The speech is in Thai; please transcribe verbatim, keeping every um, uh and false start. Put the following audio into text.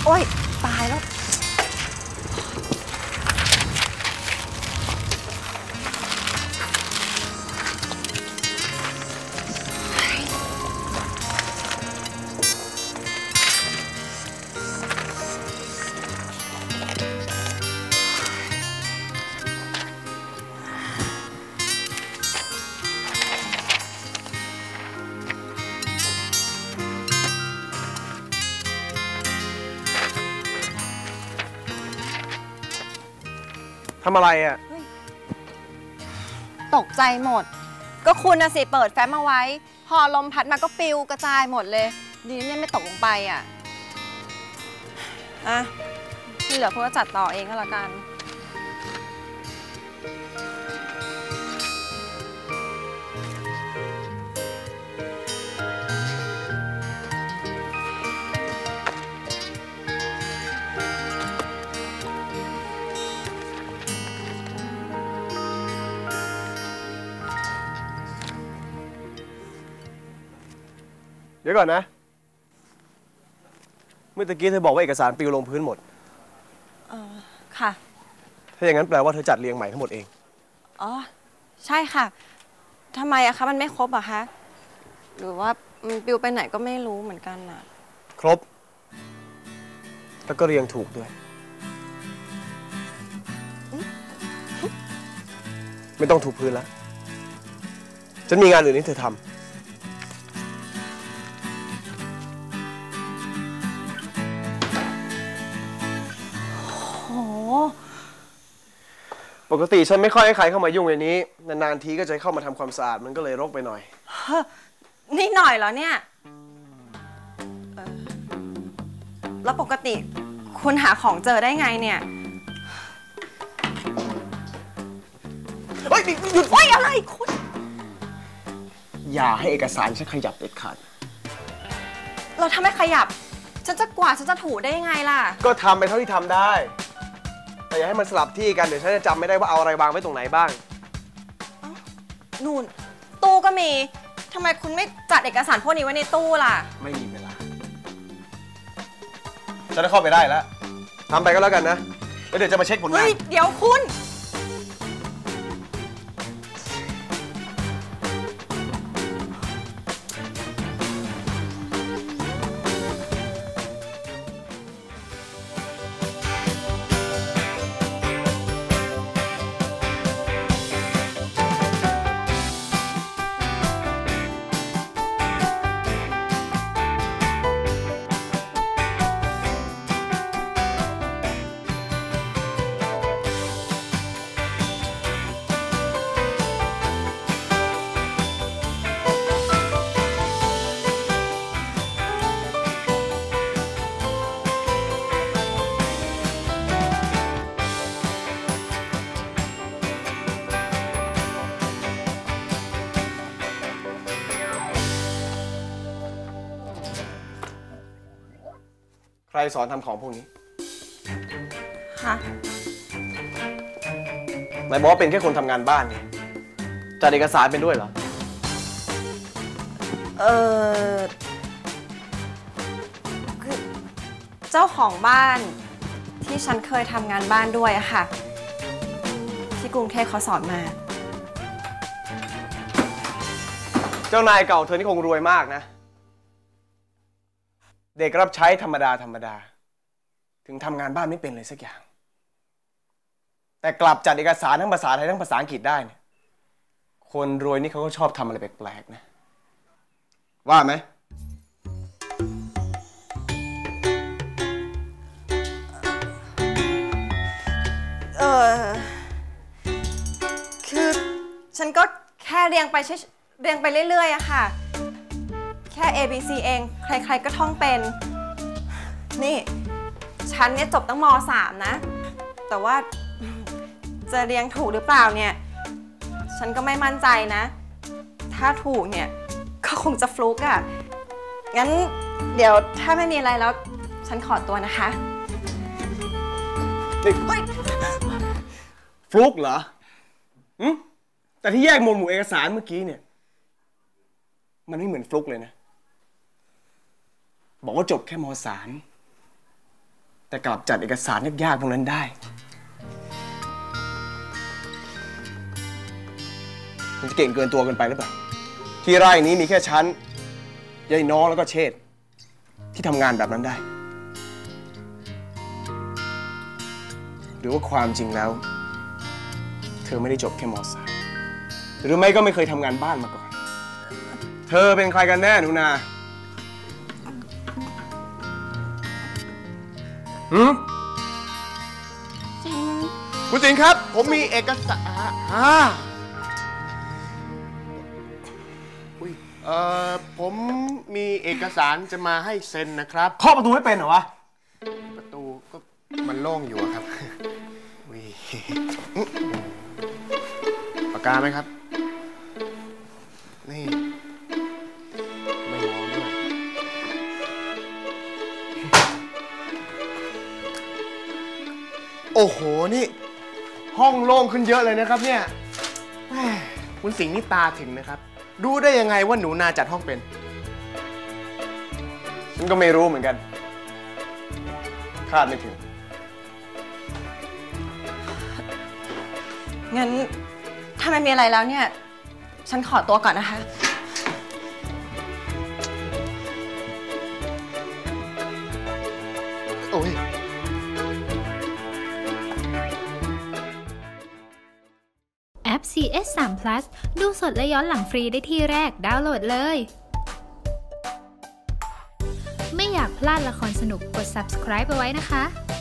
โอ๊ยตายแล้วทำอะไรอ่ะตกใจหมดก็คุณนะสิเปิดแฟ้มเอาไว้พอลมพัดมาก็ปลิวกระจายหมดเลยดีเนี่ยไม่ตกลงไปอ่ะอ่ะที่เหลือคุณก็จัดต่อเองก็แล้วกันเดี๋ยวก่อนนะเมื่อตะกี้เธอบอกว่าเอกสารปลิวลงพื้นหมดเออค่ะถ้าอย่างนั้นแปลว่าเธอจัดเรียงใหม่ทั้งหมดเองอ๋อใช่ค่ะทำไมอะคะมันไม่ครบอะคะหรือว่ามันปลิวไปไหนก็ไม่รู้เหมือนกันอะครบแล้วก็เรียงถูกด้วยไม่ต้องถูพื้นแล้วฉันมีงานอื่นให้เธอทำปกติฉันไม่ค่อยให้ใครเข้ามายุ่งในนี้นานๆทีก็จะเข้ามาทำความสะอาดมันก็เลยรกไปหน่อยนี่หน่อยเหรอเนี่ยแล้วปกติคุณหาของเจอได้ไงเนี่ยเฮ้ยหยุดเฮ้ยอะไรคุณอย่าให้เอกสารฉันขยับเด็ดขาดเราทำให้ขยับฉันจะกวาดฉันจะถูได้ยังไงล่ะก็ทำไปเท่าที่ทำได้แต่อย่าให้มันสลับที่กันเดี๋ยวฉันจะจำไม่ได้ว่าเอาอะไรวางไว้ตรงไหนบ้างนู่นตู้ก็มีทำไมคุณไม่จัดเอกสารพวกนี้ไว้ในตู้ล่ะไม่มีเวลาฉันจะเข้าไปได้แล้วทำไปก็แล้วกันนะแล้วเดี๋ยวจะมาเช็คผลงานเฮ้ยเดี๋ยวคุณใครสอนทำของพวกนี้ฮะนายบอกว่าเป็นแค่คนทำงานบ้านนี่จัดเอกสารเป็นด้วยเหรอเออคือเจ้าของบ้านที่ฉันเคยทำงานบ้านด้วยอะค่ะที่กรุงเทพเขาสอนมาเจ้านายเก่าเธอนี่คงรวยมากนะเด็กรับใช้ธรรมดาธรรมดาถึงทำงานบ้านไม่เป็นเลยสักอย่างแต่กลับจัดเอกสารทั้งภาษาไทยทั้งภาษาอังกฤษได้เนี่ยคนรวยนี่เขาก็ชอบทำอะไรแปลกๆนะว่าไหมเออคือฉันก็แค่เรียงไปเรียงไปเรื่อยๆอะค่ะแค่ A B C เองใครๆก็ท่องเป็นนี่ฉันเนี่ยจบตั้งม สาม นะแต่ว่าจะเรียงถูกหรือเปล่าเนี่ยฉันก็ไม่มั่นใจนะถ้าถูกเนี่ยก็คงจะฟลุกอะงั้นเดี๋ยวถ้าไม่มีอะไรแล้วฉันขอตัวนะคะฟลุกเหรออืมแต่ที่แยกหมวดหมู่เอกสารเมื่อกี้เนี่ยมันไม่เหมือนฟลุกเลยนะบอกว่าจบแค่ม สามแต่กลับจัดเอกสารยากๆพวกนั้นได้มันจะเก่งเกินตัวเกินไปหรือเปล่าที่ไร่นี้มีแค่ฉันยายน้องแล้วก็เชษฐ์ที่ทำงานแบบนั้นได้หรือว่าความจริงแล้วเธอไม่ได้จบแค่ม.สาม หรือไม่ก็ไม่เคยทำงานบ้านมาก่อนเธอเป็นใครกันแน่หนูนาหืมคุณสิงห์ครับผมมีเอกสารอ่าอุ้ยเอ่อผมมีเอกสารจะมาให้เซ็นนะครับเคาะประตูไม่เป็นเหรอวะประตูก็มันโล่งอยู่ครับอุ้ยปากกาไหมครับนี่ไม่มองด้วยโอ้โหนี่ห้องโล่งขึ้นเยอะเลยนะครับเนี่ยคุณสิงห์นี่ตาถึงนะครับรู้ได้ยังไงว่าหนูนาจัดห้องเป็นฉันก็ไม่รู้เหมือนกันคาดไม่ถึงงั้นถ้าไม่มีอะไรแล้วเนี่ยฉันขอตัวก่อนนะคะโอ้ยแอป ซี เอส สาม Plus ดูสดและย้อนหลังฟรีได้ที่แรกดาวน์โหลดเลย ไม่อยากพลาดละครสนุกกด ซับสไครบ์ เอาไว้นะคะ